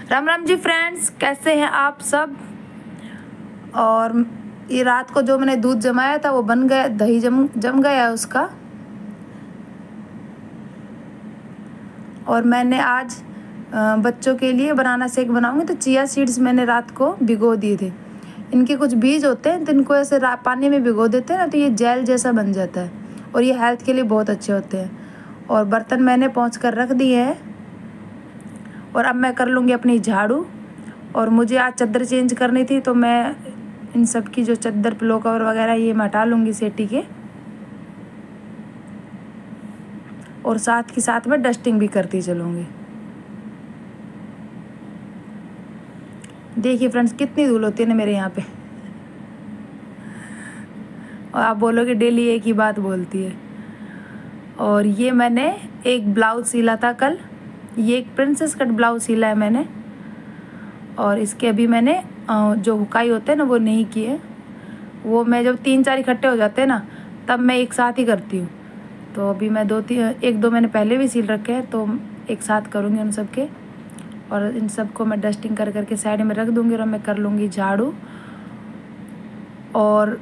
Ram Ram ji friends, कैसे हैं आप सब। और ये रात को जो मैंने दूध जमाया था वो बन गया, दही जम गया उसका। और मैंने आज बच्चों के लिए बनाना शेक बनाऊंगी। तो चिया सीड्स मैंने रात को भिगो दिए थे। इनके कुछ बीज होते हैं तो इनको ऐसे पानी में भिगो देते हैं ना, तो ये जेल जैसा बन जाता है और ये हेल्थ के लिए बहुत अच्छे होते हैं। और बर्तन मैंने पोंछ कर रख दिए हैं और अब मैं कर लूँगी अपनी झाड़ू। और मुझे आज चादर चेंज करनी थी तो मैं इन सब की जो चादर पिलो कवर वगैरह ये मैं हटा लूँगी सेटी के। और साथ के साथ में डस्टिंग भी करती चलूँगी। देखिए फ्रेंड्स, कितनी धूल होती है ना मेरे यहाँ पे। और आप बोलोगे डेली एक ही बात बोलती है। और ये मैंने एक ब्लाउज सिला था कल। ये एक प्रिंसेस कट ब्लाउज सिला है मैंने। और इसके अभी मैंने जो हुकाई होते हैं ना वो नहीं किए। वो मैं जब 3-4 इकट्ठे हो जाते हैं ना तब मैं एक साथ ही करती हूँ। तो अभी मैं 1-2 मैंने पहले भी सिल रखे हैं तो एक साथ करूँगी उन सब के। और इन सबको मैं डस्टिंग कर करके साइड में रख दूँगी और मैं कर लूँगी झाड़ू। और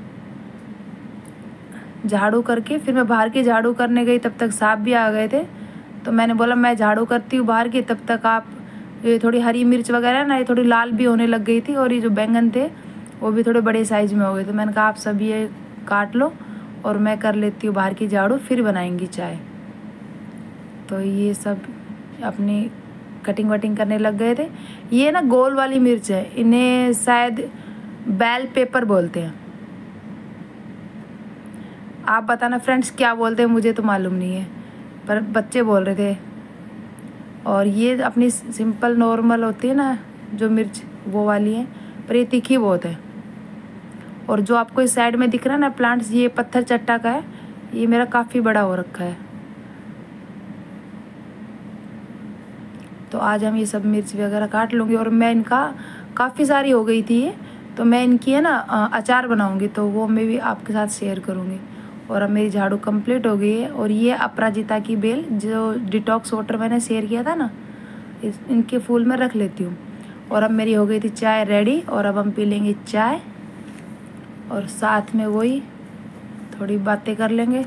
झाड़ू करके फिर मैं बाहर की झाड़ू करने गई, तब तक सांप भी आ गए थे। तो मैंने बोला मैं झाड़ू करती हूँ बाहर की, तब तक आप ये थोड़ी हरी मिर्च वगैरह ना ये थोड़ी लाल भी होने लग गई थी और ये जो बैंगन थे वो भी थोड़े बड़े साइज़ में हो गए। तो मैंने कहा आप सब ये काट लो और मैं कर लेती हूँ बाहर की झाड़ू, फिर बनाएंगी चाय। तो ये सब अपनी कटिंग वटिंग करने लग गए थे। ये ना गोल वाली मिर्च है, इन्हें शायद बेल पेपर बोलते हैं। आप बताना फ्रेंड्स क्या बोलते हैं, मुझे तो मालूम नहीं है पर बच्चे बोल रहे थे। और ये अपनी सिंपल नॉर्मल होती है ना जो मिर्च, वो वाली है, पर ये तीखी बहुत है। और जो आपको इस साइड में दिख रहा है ना प्लांट्स, ये पत्थर चट्टा का है। ये मेरा काफ़ी बड़ा हो रखा है। तो आज हम ये सब मिर्च वगैरह काट लूँगी। और मैं इनका काफ़ी सारी हो गई थी ये, तो मैं इनकी है ना अचार बनाऊँगी, तो वो मैं भी आपके साथ शेयर करूँगी। और अब मेरी झाड़ू कंप्लीट हो गई है। और ये अपराजिता की बेल जो डिटॉक्स वाटर मैंने शेयर किया था ना, इनके फूल में रख लेती हूँ। और अब मेरी हो गई थी चाय रेडी और अब हम पी लेंगे चाय और साथ में वही थोड़ी बातें कर लेंगे।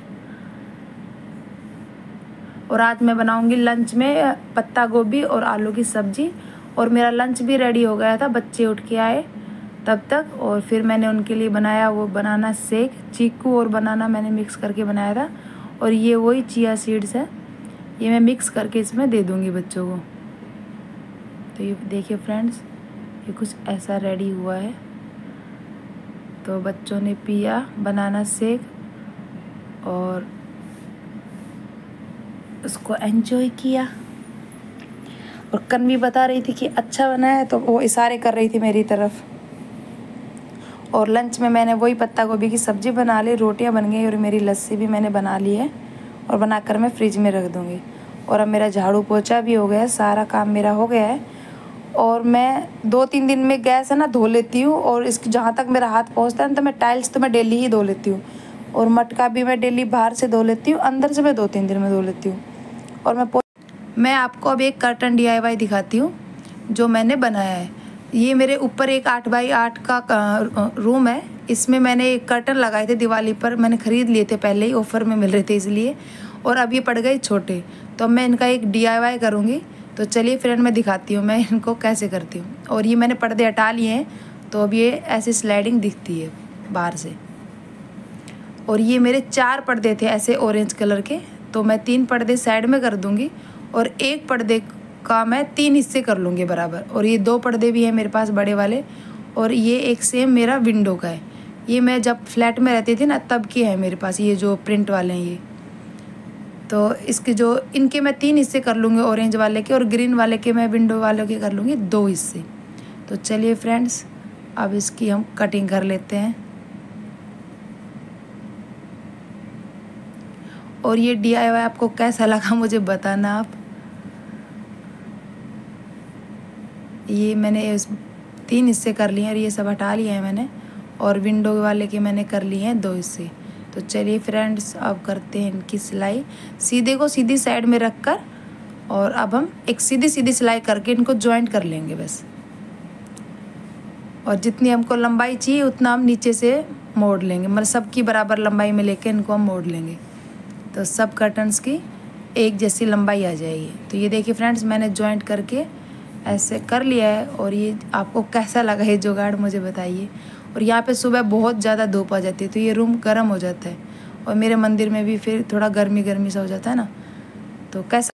और आज मैं बनाऊंगी लंच में पत्ता गोभी और आलू की सब्ज़ी। और मेरा लंच भी रेडी हो गया था, बच्चे उठ के आए तब तक। और फिर मैंने उनके लिए बनाया वो बनाना शेक, चीकू और बनाना मैंने मिक्स करके बनाया था। और ये वही चिया सीड्स है, ये मैं मिक्स करके इसमें दे दूँगी बच्चों को। तो ये देखिए फ्रेंड्स, ये कुछ ऐसा रेडी हुआ है। तो बच्चों ने पिया बनाना शेक और उसको एंजॉय किया। और कन्वी बता रही थी कि अच्छा बना है, तो वो इशारे कर रही थी मेरी तरफ। और लंच में मैंने वही पत्ता गोभी की सब्ज़ी बना ली, रोटियां बन गई और मेरी लस्सी भी मैंने बना ली है और बनाकर मैं फ्रिज में रख दूँगी। और अब मेरा झाड़ू पोछा भी हो गया है, सारा काम मेरा हो गया है। और मैं 2-3 दिन में गैस है ना धो लेती हूँ। और इसकी जहाँ तक मेरा हाथ पहुँचता है ना, तो मैं टाइल्स तो मैं डेली ही धो लेती हूँ। और मटका भी मैं डेली बाहर से धो लेती हूँ, अंदर से मैं 2-3 दिन में धो लेती हूँ। और मैं आपको अब एक कर्टन DIY दिखाती हूँ जो मैंने बनाया है। ये मेरे ऊपर एक 8x8 का रूम है, इसमें मैंने एक कर्टन लगाए थे दिवाली पर, मैंने ख़रीद लिए थे पहले ही, ऑफ़र में मिल रहे थे इसलिए। और अब ये पड़ गए छोटे, तो मैं इनका एक DIY करूँगी। तो चलिए फ्रेंड मैं दिखाती हूँ मैं इनको कैसे करती हूँ। और ये मैंने पर्दे हटा लिए हैं, तो अब ये ऐसे स्लाइडिंग दिखती है बाहर से। और ये मेरे 4 पर्दे थे ऐसे ऑरेंज कलर के, तो मैं 3 पर्दे साइड में कर दूँगी और एक पर्दे का मैं 3 हिस्से कर लूँगी बराबर। और ये 2 पर्दे भी हैं मेरे पास बड़े वाले। और ये एक सेम मेरा विंडो का है, ये मैं जब फ्लैट में रहती थी ना तब की है मेरे पास, ये जो प्रिंट वाले हैं ये। तो इसके जो इनके मैं 3 हिस्से कर लूँगी ऑरेंज वाले के, और ग्रीन वाले के मैं विंडो वालों के कर लूँगी 2 हिस्से। तो चलिए फ्रेंड्स अब इसकी हम कटिंग कर लेते हैं। और ये DIY आपको कैसा लगा मुझे बताना आप। ये मैंने 3 हिस्से कर लिए हैं और ये सब हटा लिया है मैंने। और विंडो वाले के मैंने कर लिए हैं 2 हिस्से। तो चलिए फ्रेंड्स अब करते हैं इनकी सिलाई। सीधे को सीधी साइड में रख कर और अब हम एक सीधी सीधी सिलाई करके इनको जॉइंट कर लेंगे बस। और जितनी हमको लंबाई चाहिए उतना हम नीचे से मोड़ लेंगे, मतलब सबकी बराबर लंबाई में लेके इनको हम मोड़ लेंगे, तो सब कर्टन्स की एक जैसी लंबाई आ जाएगी। तो ये देखिए फ्रेंड्स, मैंने जॉइंट करके ऐसे कर लिया है। और ये आपको कैसा लगा ये जुगाड़ मुझे बताइए। और यहाँ पे सुबह बहुत ज़्यादा धूप आ जाती है तो ये रूम गर्म हो जाता है, और मेरे मंदिर में भी फिर थोड़ा गर्मी गर्मी सा हो जाता है ना, तो कैसा